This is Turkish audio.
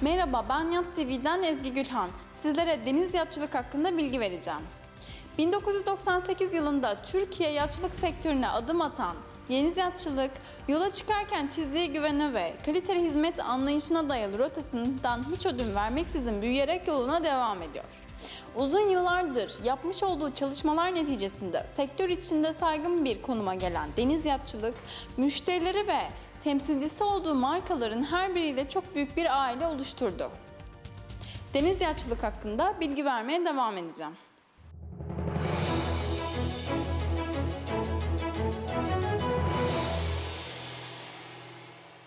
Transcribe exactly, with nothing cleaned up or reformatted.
Merhaba, ben Yat T V'den Ezgi Gülhan. Sizlere deniz yatçılık hakkında bilgi vereceğim. bin dokuz yüz doksan sekiz yılında Türkiye yatçılık sektörüne adım atan Deniz Yatçılık, yola çıkarken çizdiği güvene ve kaliteli hizmet anlayışına dayalı rotasından hiç ödün vermeksizin büyüyerek yoluna devam ediyor. Uzun yıllardır yapmış olduğu çalışmalar neticesinde sektör içinde saygın bir konuma gelen Deniz Yatçılık, müşterileri ve temsilcisi olduğu markaların her biriyle çok büyük bir aile oluşturdu. Deniz yatçılık hakkında bilgi vermeye devam edeceğim.